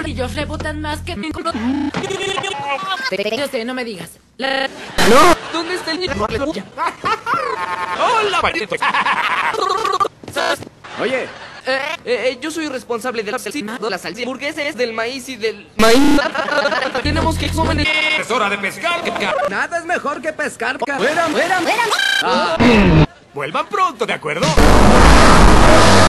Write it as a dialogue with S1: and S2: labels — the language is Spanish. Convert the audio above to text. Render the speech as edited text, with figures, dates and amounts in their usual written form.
S1: ellos rebotan más que... Yo sé, no me digas.
S2: ¡No! ¿Dónde está el niño?
S3: ¡Hola, Paquito!
S2: Oye, yo soy responsable de la salsa hamburguesas, del maíz y del maíz. Tenemos que comer.
S3: ¡Es hora de pescar!
S4: Nada es mejor que pescar. ¡Fuera!
S3: Vuelvan pronto, ¿de acuerdo?